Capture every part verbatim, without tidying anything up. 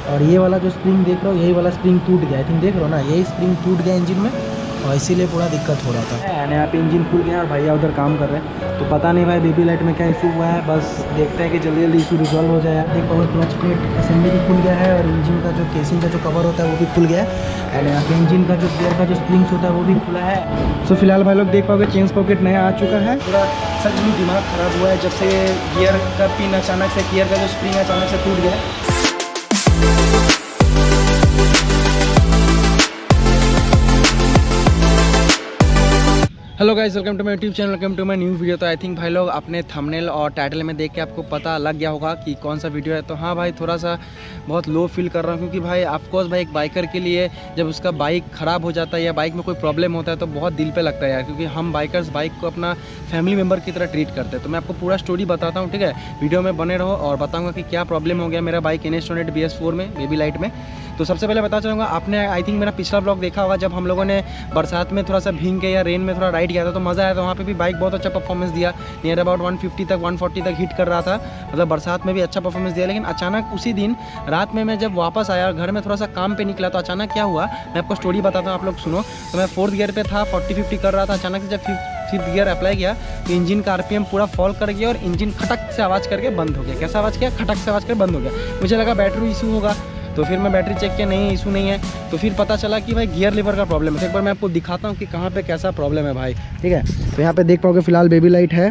और ये वाला जो स्प्रिंग देख रहे हो, यही वाला स्प्रिंग टूट गया, आई थिंक देख रहे हो ना, यही स्प्रिंग टूट गया इंजन में और इसीलिए पूरा दिक्कत हो रहा था। एंड यहाँ पे इंजन खुल गया और भैया उधर काम कर रहे हैं, तो पता नहीं भाई बेबी लाइट में क्या इशू हुआ है, बस देखते हैं कि जल्दी जल्दी इशू रिजॉल्व हो जाए। देख पाओगे क्लच प्लेट असेंबली भी खुल गया है और इंजन का जो केसिंग का जो कवर होता है वो भी खुल गया है। एंड यहाँ पे इंजन का जो गियर का जो स्प्रिंग्स होता है वो भी खुला है। सो so, फिलहाल भाई लोग देख पाओगे चेंज पॉकेट नया आ चुका है। पूरा सच में दिमाग खराब हुआ है जब से गियर का पिन अचानक से, गियर का जो स्प्रिंग अचानक से टूट गया। Hello guys, welcome to my YouTube channel, welcome to my new video. तो आई थिंक भाई लोग अपने थंबनेल और टाइटल में देख के आपको पता लग गया होगा कि कौन सा वीडियो है। तो हाँ भाई, थोड़ा सा बहुत लो फील कर रहा हूँ क्योंकि भाई ऑफकोर्स भाई एक बाइकर के लिए जब उसका बाइक ख़राब हो जाता है या बाइक में कोई प्रॉब्लम होता है तो बहुत दिल पे लगता है यार, क्योंकि हम बाइकर्स बाइक को अपना फैमिली मेम्बर की तरह ट्रीट करते हैं। तो मैं आपको पूरा स्टोरी बताता हूँ, ठीक है, वीडियो में बने रहो और बताऊँगा कि क्या प्रॉब्लम हो गया मेरा bike N S B S four में, बेबी लाइट में। तो सबसे पहले बता चलूँगा, आपने आई थिंक मेरा पिछला ब्लॉग देखा होगा जब हम लोगों ने बरसात में थोड़ा सा भींग के या रेन में थोड़ा राइड किया था, तो मज़ा आया था। वहाँ पे भी बाइक बहुत अच्छा परफॉर्मेंस दिया, नियर अबाउट वन फिफ्टी तक वन फोर्टी तक हिट कर रहा था, मतलब बरसात में भी अच्छा परफॉर्मेंस दिया। लेकिन अचानक उसी दिन रात में मैं जब वापस आया घर में थोड़ा सा काम पे निकला तो अचानक क्या हुआ, मैं आपको स्टोरी बताता हूँ, आप लोग सुनो। तो मैं फोर्थ गियर पे था, फोर्टी फिफ्टी कर रहा था, अचानक से जब फिफ्थ फिफ्थ गियर अप्लाई किया तो इंजन का आरपीएम पूरा फॉल कर गया और इंजन खटक से आवाज़ करके बंद हो गया। कैसा आवाज़ किया? खटक से आवाज़ करके बंद हो गया। मुझे लगा बैटरी इशू होगा, तो फिर मैं बैटरी चेक किया, नहीं इशू नहीं है। तो फिर पता चला कि भाई गियर लीवर का प्रॉब्लम है। तो एक बार मैं आपको दिखाता हूँ कि कहाँ पे कैसा प्रॉब्लम है भाई, ठीक है। तो यहाँ पे देख पाओगे फिलहाल बेबी लाइट है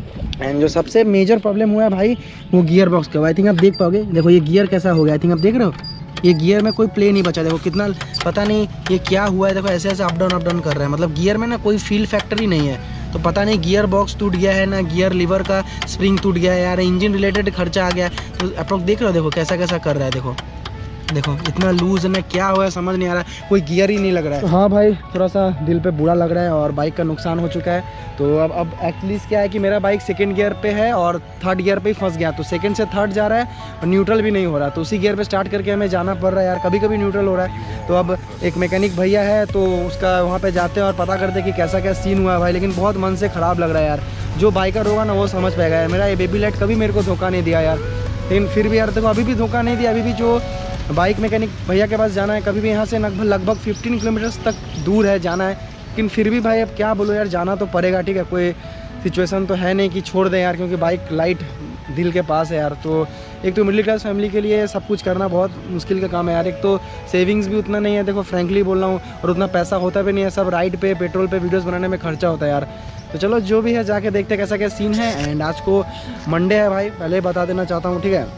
एंड जो सबसे मेजर प्रॉब्लम हुआ है भाई वो गियर बॉक्स का। आई थिंक आप देख पाओगे, देखो ये गियर कैसा हो गया, आई थिंक आप देख रहे हो ये गियर में कोई प्ले नहीं बचा। देखो कितना, पता नहीं ये क्या हुआ है, देखो ऐसे ऐसे अप डाउन अप डाउन कर रहा है, मतलब गियर में ना कोई फील फैक्टर ही नहीं है। तो पता नहीं गियर बॉक्स टूट गया है ना गियर लीवर का स्प्रिंग टूट गया है यार, इंजन रिलेटेड खर्चा आ गया। तो अप्रोक्स देख रहे हो, देखो कैसा कैसा कर रहा है, देखो देखो इतना लूज है ना, क्या हुआ है समझ नहीं आ रहा है, कोई गियर ही नहीं लग रहा है। तो हाँ भाई, थोड़ा सा दिल पे बुरा लग रहा है और बाइक का नुकसान हो चुका है। तो अब अब एक्चुअली क्या है कि मेरा बाइक सेकंड गियर पे है और थर्ड गियर पे ही फंस गया, तो सेकंड से थर्ड जा रहा है और न्यूट्रल भी नहीं हो रहा, तो उसी गियर पे स्टार्ट करके हमें जाना पड़ रहा है यार, कभी कभी न्यूट्रल हो रहा है। तो अब एक मैकेनिक भैया है तो उसका वहाँ पर जाते हैं और पता करते हैं कि कैसा क्या सीन हुआ है भाई। लेकिन बहुत मन से ख़राब लग रहा है यार, जो बाइकर होगा ना वो समझ पाएगा यार। मेरा ये बेबी लाइट कभी मेरे को धोखा नहीं दिया यार, लेकिन फिर भी यार देखो अभी भी धोखा नहीं दिया। अभी भी जो बाइक मैकेनिक भैया के पास जाना है, कभी भी यहाँ से लगभग लगभग फिफ्टीन किलोमीटर्स तक दूर है जाना है, लेकिन फिर भी भाई अब क्या बोलो यार, जाना तो पड़ेगा, ठीक है। कोई सिचुएशन तो है नहीं कि छोड़ दें यार, क्योंकि बाइक लाइट दिल के पास है यार। तो एक तो मिडिल क्लास फैमिली के लिए सब कुछ करना बहुत मुश्किल का काम है यार। एक तो सेविंग्स भी उतना नहीं है, देखो फ्रैंकली बोल रहा हूँ, और उतना पैसा होता भी नहीं है, सब राइड पे पेट्रोल पे वीडियोस बनाने में खर्चा होता है यार। तो चलो जो भी है जाके देखते हैं कैसा क्या सीन है। एंड आज को मंडे है भाई, पहले बता देना चाहता हूँ, ठीक है।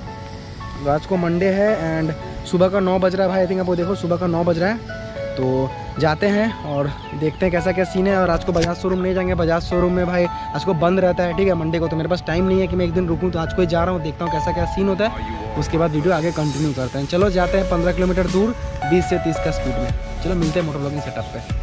तो आज को मंडे है एंड सुबह का नौ बज रहा है भाई, आई थिंक आपको देखो सुबह का नौ बज रहा है। तो जाते हैं और देखते हैं कैसा क्या सीन है। और आज को बजाज शोरूम नहीं जाएंगे, बजाज शोरूम में भाई आज को बंद रहता है, ठीक है, मंडे को। तो मेरे पास टाइम नहीं है कि मैं एक दिन रुकूं, तो आज को ही जा रहा हूं, देखता हूं कैसा क्या सीन होता है, उसके बाद वीडियो आगे कंटिन्यू करते हैं। चलो जाते हैं पंद्रह किलोमीटर दूर बीस से तीस का स्पीड में। चलो मिलते हैं मोटर ब्लॉगिंग सेटअप पे।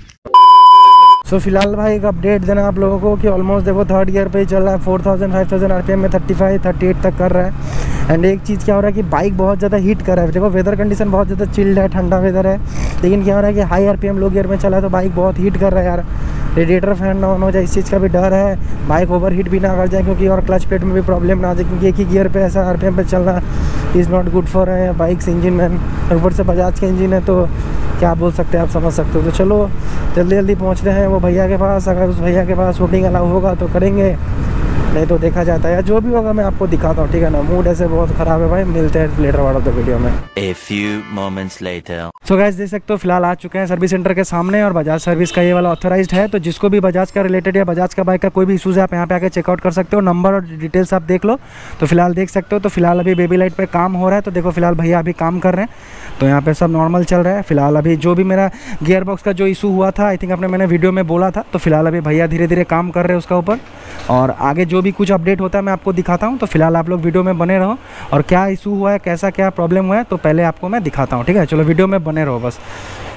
सो so, फिलहाल भाई एक अपडेट देना आप लोगों को कि ऑलमोस्ट देखो थर्ड गियर पे ही चल रहा है, four thousand five thousand RPM में थर्टी फाइव थर्टी एट तक कर रहा है। एंड एक चीज़ क्या हो रहा है कि बाइक बहुत ज़्यादा हीट कर रहा है। देखो वेदर कंडीशन बहुत ज़्यादा चिल्ड है, ठंडा वेदर है, लेकिन क्या हो रहा है कि हाई आरपीएम लो गियर में चला है तो बाइक बहुत हीट कर रहा है यार। रेडिएटर फैन ना ऑन हो जाए इस चीज़ का भी डर है, बाइक ओवर हीट भी ना कर जाए क्योंकि, और क्लच प्लेट में भी प्रॉब्लम ना आ जाए, क्योंकि एक ही गियर पे ऐसा आरपीएम पे चलना is not good for bikes engine man. ऊपर से बजाज का इंजन है तो क्या बोल सकते हैं, आप समझ सकते हो। तो चलो जल्दी जल्दी पहुँच रहे हैं वो भैया के पास, अगर उस भैया के पास शूटिंग अलाउ होगा तो करेंगे, नहीं तो देखा जाता है, या जो भी होगा मैं आपको दिखाता हूँ, ठीक है ना। मूड ऐसे बहुत ख़राब है भाई, मिलते हैं लेटर वाला तो वीडियो में। A few moments later. So guys देख सकते हो फिलहाल आ चुके हैं सर्विस सेंटर के सामने, और बजाज सर्विस का ये वाला ऑथराइज्ड है। तो जिसको भी बजाज का रिलेटेड या बजाज का बाइक का कोई भी इशूज़ है आप यहाँ पे आके चेकआउट कर सकते हो, नंबर और डिटेल्स आप देख लो। तो फिलहाल देख सकते हो, तो फिलहाल अभी बेबी लाइट पे काम हो रहा है, तो देखो फिलहाल भैया अभी काम कर रहे हैं, तो यहाँ पे सब नॉर्मल चल रहा है। फिलहाल अभी जो भी मेरा गियर बॉक्स का जो इशू हुआ था, आई थिंक आपने मैंने वीडियो में बोला था, तो फिलहाल अभी भैया धीरे धीरे काम कर रहे हैं उसका ऊपर, और आगे जो भी कुछ अपडेट होता है मैं आपको दिखाता हूँ। तो फिलहाल आप लोग वीडियो में बने रहो, और क्या इशू हुआ है, कैसा क्या प्रॉब्लम हुआ है, तो पहले आपको मैं दिखाता हूँ, ठीक है। चलो वीडियो में बने रहो बस।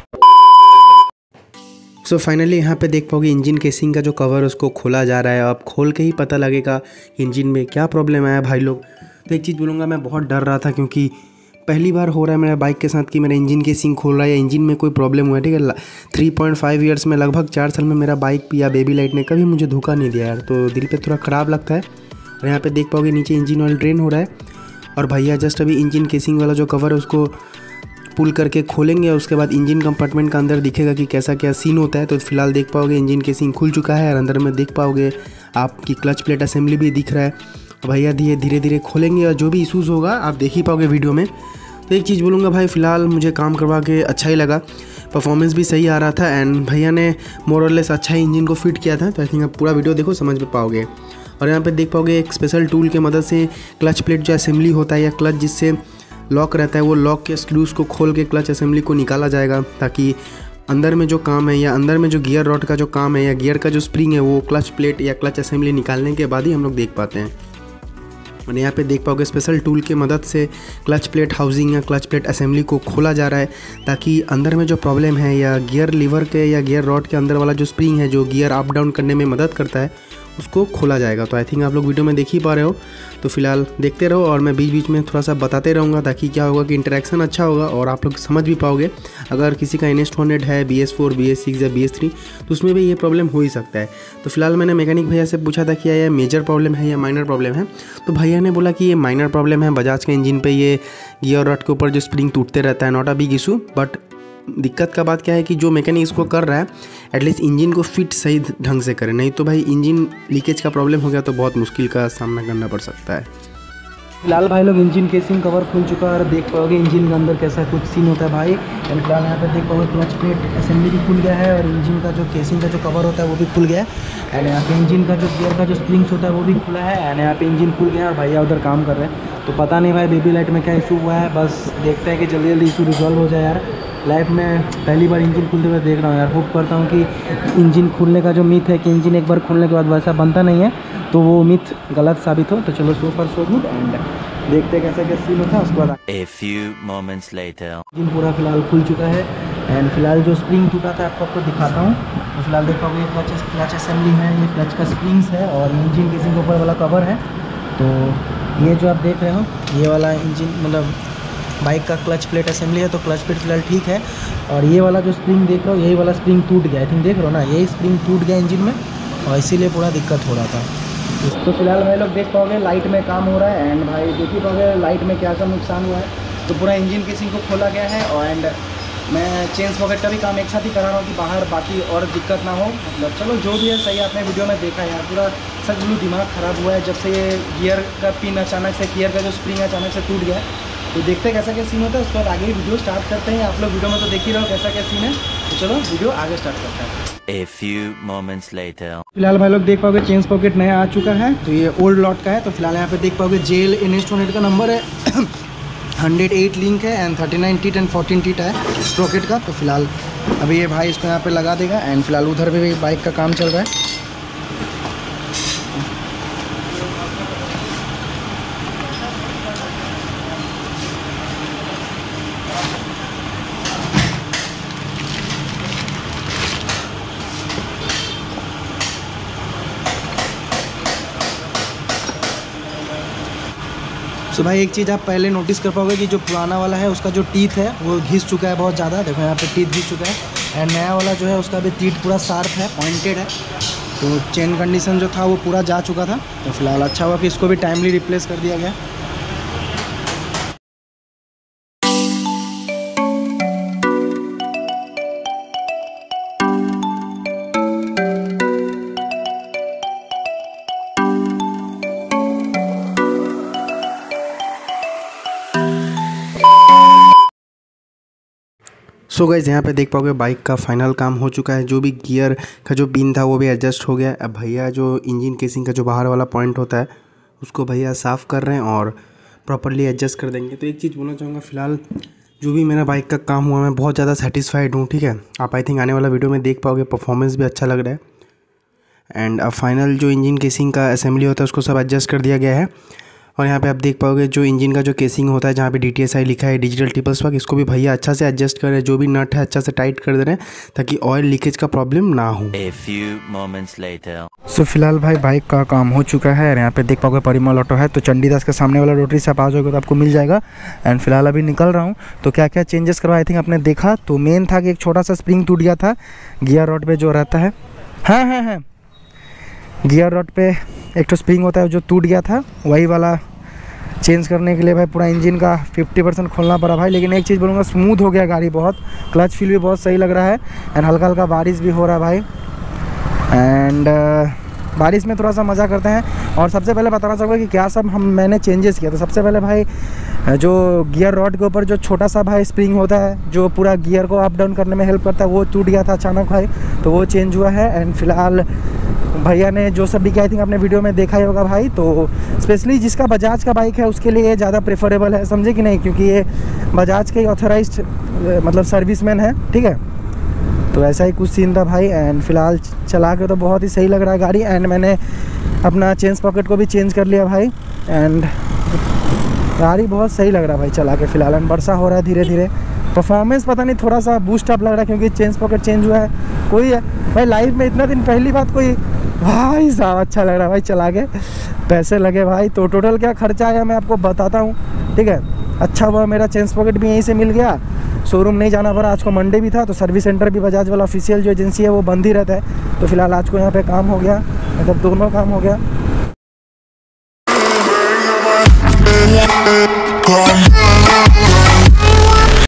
सो so फाइनली यहाँ पे देख पाओगे इंजन केसिंग का जो कवर उसको खोला जा रहा है। अब खोल के ही पता लगेगा इंजन में क्या प्रॉब्लम आया भाई लोग। तो एक चीज़ बोलूँगा, मैं बहुत डर रहा था क्योंकि पहली बार हो रहा है मेरे बाइक के साथ कि मेरा इंजन केसिंग खोल रहा है या इंजन में कोई प्रॉब्लम हुआ है, ठीक है। थ्री पॉइंट फाइव ईयर्स में लगभग चार साल में मेरा बाइक या बेबी लाइट ने कभी मुझे धोखा नहीं दिया यार, तो दिल पे थोड़ा ख़राब लगता है। और यहाँ पे देख पाओगे नीचे इंजन ऑयल ड्रेन हो रहा है, और भैया जस्ट अभी इंजन केसिंग वाला जो कवर है उसको पुल करके खोलेंगे और उसके बाद इंजन कंपार्टमेंट का अंदर दिखेगा कि कैसा क्या सीन होता है। तो फिलहाल देख पाओगे इंजन केसिंग खुल चुका है और अंदर में देख पाओगे आपकी क्लच प्लेट असेंबली भी दिख रहा है। भैया धीरे धीरे धीरे खोलेंगे और जो भी इशूज़ होगा आप देख ही पाओगे वीडियो में। तो एक चीज़ बोलूँगा भाई, फ़िलहाल मुझे काम करवा के अच्छा ही लगा, परफॉर्मेंस भी सही आ रहा था एंड भैया ने मोर और लेस अच्छा ही इंजन को फिट किया था। तो आई थिंक आप पूरा वीडियो देखो समझ में पाओगे। और यहाँ पे देख पाओगे एक स्पेशल टूल के मदद से क्लच प्लेट जो असेंबली होता है या क्लच जिससे लॉक रहता है वो लॉक के स्क्रूज को खोल के क्लच असेंबली को निकाला जाएगा, ताकि अंदर में जो काम है या अंदर में जो गियर रॉड का जो काम है या गियर का जो स्प्रिंग है वो क्लच प्लेट या क्लच असेंबली निकालने के बाद ही हम लोग देख पाते हैं। और यहाँ पे देख पाओगे स्पेशल टूल के मदद से क्लच प्लेट हाउसिंग या क्लच प्लेट असेंबली को खोला जा रहा है, ताकि अंदर में जो प्रॉब्लम है या गियर लीवर के या गियर रॉड के अंदर वाला जो स्प्रिंग है जो गियर अप डाउन करने में मदद करता है उसको खोला जाएगा। तो आई थिंक आप लोग वीडियो में देख ही पा रहे हो। तो फिलहाल देखते रहो और मैं बीच बीच में थोड़ा सा बताते रहूँगा, ताकि क्या होगा कि इंटरेक्शन अच्छा होगा और आप लोग समझ भी पाओगे। अगर किसी का एन एस टू हंड्रेड है, B S four, B S six या बी एस थ्री, तो उसमें भी ये प्रॉब्लम हो ही सकता है। तो फिलहाल मैंने मैकेनिक भैया से पूछा था कि यह मेजर प्रॉब्लम है या माइनर प्रॉब्लम है। तो भैया ने बोला कि ये माइनर प्रॉब्लम है, बजाज के इंजन पर ये गियर रॉड के ऊपर जो स्प्रिंग टूटते रहता है, not a big issue. But दिक्कत का बात क्या है कि जो मैकेनिक इसको कर रहा है एटलीस्ट इंजन को फिट सही ढंग से करे, नहीं तो भाई इंजन लीकेज का प्रॉब्लम हो गया तो बहुत मुश्किल का सामना करना पड़ सकता है। फिलहाल भाई लोग इंजन केसिंग कवर खुल चुका है और देख पाओगे इंजन के अंदर कैसा कुछ सीन होता है भाई। एंड फिलहाल यहाँ पे देख पाओगे क्लच प्लेट असेंबली भी खुल गया है और इंजन का जो केसिंग का जो कवर होता है वो भी खुल गया है। एंड यहाँ पे इंजन का जो गियर का जो स्प्रिंग्स होता है वो भी खुला है। एंड यहाँ पे इंजन खुल गया है और भैया उधर काम कर रहे हैं। तो पता नहीं भाई बेबी लाइट में क्या इशू हुआ है, बस देखते हैं कि जल्दी जल्दी इशू रिजॉल्व हो जाए। यार लाइफ में पहली बार इंजन खुलते हुए देख रहा हूँ यार। होप करता हूँ कि इंजन खुलने का जो मिथ है कि इंजन एक बार खुलने के बाद वैसा बनता नहीं है, तो वो मिथ गलत साबित हो। तो चलो so far so good and देखते हैं कैसा क्या सीन होता है उसके बाद। A few moments later. Engine पूरा फिलहाल खुल चुका है एंड फिलहाल जो स्प्रिंग टूटा था आपको आपको दिखाता हूँ। तो फिलहाल देख पाओगे क्लच क्लच असेंबली है, ये क्लच का स्प्रिंग्स है और इंजन केसिंग के ऊपर वाला कवर है। तो ये जो आप देख रहे हो ये वाला इंजन मतलब बाइक का क्लच प्लेट असेंबली है। तो क्लच प्लेट फिलहाल ठीक है और ये वाला जो स्प्रिंग देख रहे हो यही वाला स्प्रिंग टूट गया। आई थिंक देख रहे हो ना, यही स्प्रिंग टूट गया इंजन में और इसीलिए पूरा दिक्कत हो रहा था। तो फिलहाल भाई लोग देख पाओगे लाइट में काम हो रहा है एंड भाई देख ही पाओगे लाइट में क्या सा नुकसान हुआ है। तो पूरा इंजन केसिंग को खोला गया है और एंड मैं चेंज पॉकेट का भी काम एक साथ ही करा रहा हूँ कि बाहर बाकी और दिक्कत ना हो। मतलब चलो जो भी है सही, आपने वीडियो में देखा यार पूरा सच बिल्कुल दिमाग ख़राब हुआ है जब से ये गियर का पिन अचानक से गियर का जो स्प्रिंग अचानक से टूट गया है। तो देखते हैं कैसा क्या सीन होता है, उसके बाद आगे ही वीडियो स्टार्ट करते हैं। आप लोग वीडियो में तो देख ही रहो कैसा क्या सीन है। तो चलो वीडियो आगे स्टार्ट करते हैं। A few moments later. फिलहाल भाई लोग देख पाओगे चेंज पॉकेट नया आ चुका है। तो ये ओल्ड लॉट का है। तो फिलहाल यहाँ पे देख पाओगे जेल एन एस टू हंड्रेड का नंबर है, हंड्रेड एट लिंक है and thirty nine teeth and fourteen teeth है स्प्रॉकेट का। तो फिलहाल अभी ये भाई इसको यहाँ पे लगा देगा एंड फिलहाल उधर भी, भी बाइक का काम चल रहा है। सो भाई एक चीज़ आप पहले नोटिस कर पाओगे कि जो पुराना वाला है उसका जो टीथ है वो घिस चुका है बहुत ज़्यादा। देखो यहाँ पे टीथ घिस चुका है एंड नया वाला जो है उसका भी टीथ पूरा शार्प है, पॉइंटेड है। तो चेन कंडीशन जो था वो पूरा जा चुका था। तो फिलहाल अच्छा हुआ कि इसको भी टाइमली रिप्लेस कर दिया गया। सो गाइस यहाँ पे देख पाओगे बाइक का फाइनल काम हो चुका है। जो भी गियर का जो पिन था वो भी एडजस्ट हो गया। अब भैया जो इंजन केसिंग का जो बाहर वाला पॉइंट होता है उसको भैया साफ़ कर रहे हैं और प्रॉपरली एडजस्ट कर देंगे। तो एक चीज़ बोलना चाहूँगा, फ़िलहाल जो भी मेरा बाइक का काम हुआ मैं बहुत ज़्यादा सेटिस्फाइड हूँ। ठीक है, आप आई थिंक आने वाला वीडियो में देख पाओगे, परफॉर्मेंस भी अच्छा लग रहा है। एंड अब फाइनल जो इंजन केसिंग का असेंबली होता है उसको सब एडजस्ट कर दिया गया है। और यहाँ पे आप देख पाओगे जो इंजन का जो केसिंग होता है जहाँ पे डी टी एस आई लिखा है, डिजिटल ट्रिपल स्पार्क, इसको भी भैया अच्छा से एडजस्ट कर रहे हैं। जो भी नट है अच्छा से टाइट कर दे रहे हैं ताकि ऑयल लीकेज का प्रॉब्लम ना हो। A few moments later. So so, फिलहाल भाई बाइक का काम हो चुका है। यहाँ पे देख पाओगे परिमल ऑटो है। तो चंडीदास के सामने वाला रोटरी से आप आ जाओगे तो आपको मिल जाएगा। एंड फिलहाल अभी निकल रहा हूँ। तो क्या क्या चेंजेस करवा आई थिंक आपने देखा। तो मेन था कि एक छोटा सा स्प्रिंग टूट गया था गियर रॉड पे जो रहता है। हाँ हाँ हाँ गियर रॉड पे एक तो स्प्रिंग होता है जो टूट गया था, वही वाला चेंज करने के लिए भाई पूरा इंजन का फिफ्टी परसेंट खोलना पड़ा भाई। लेकिन एक चीज़ बोलूँगा, स्मूथ हो गया गाड़ी बहुत, क्लच फील भी बहुत सही लग रहा है। एंड हल्का हल्का बारिश भी हो रहा है भाई। एंड uh, बारिश में थोड़ा सा मज़ा करते हैं। और सबसे पहले बताना चाहूँगा कि क्या सब हम मैंने चेंजेस किया। तो सबसे पहले भाई जो गियर रॉड के ऊपर जो छोटा सा भाई स्प्रिंग होता है जो पूरा गियर को अप डाउन करने में हेल्प करता है, वो टूट गया था अचानक भाई, तो वो चेंज हुआ है। एंड फिलहाल भैया ने जो सब भी किया, आई थिंक आपने वीडियो में देखा ही होगा भाई। तो स्पेशली जिसका बजाज का बाइक है उसके लिए ये ज़्यादा प्रेफरेबल है, समझे कि नहीं, क्योंकि ये बजाज के ऑथराइज्ड मतलब सर्विसमैन है, ठीक है। तो ऐसा ही कुछ सीन था भाई। एंड फिलहाल चला के तो बहुत ही सही लग रहा है गाड़ी। एंड मैंने अपना चेंज पॉकेट को भी चेंज कर लिया भाई। एंड गाड़ी बहुत सही लग रहा है भाई चला के फिलहाल। एंड वर्षा हो रहा है धीरे धीरे, परफॉर्मेंस पता नहीं थोड़ा सा बूस्ट अप लग रहा है क्योंकि चेंज पॉकेट चेंज हुआ है। कोई है भाई लाइफ में इतना दिन पहली बात कोई भाई साहब अच्छा लग रहा है भाई चला के, पैसे लगे भाई। तो टोटल क्या खर्चा आया मैं आपको बताता हूँ, ठीक है। अच्छा हुआ मेरा चेंज पॉकेट भी यहीं से मिल गया, शोरूम नहीं जाना पड़ा। आज को मंडे भी था तो सर्विस सेंटर भी बजाज वाला ऑफिशियल जो एजेंसी है वो बंद ही रहता है। तो फिलहाल आज को यहाँ पे काम हो गया, मतलब दोनों काम हो गया।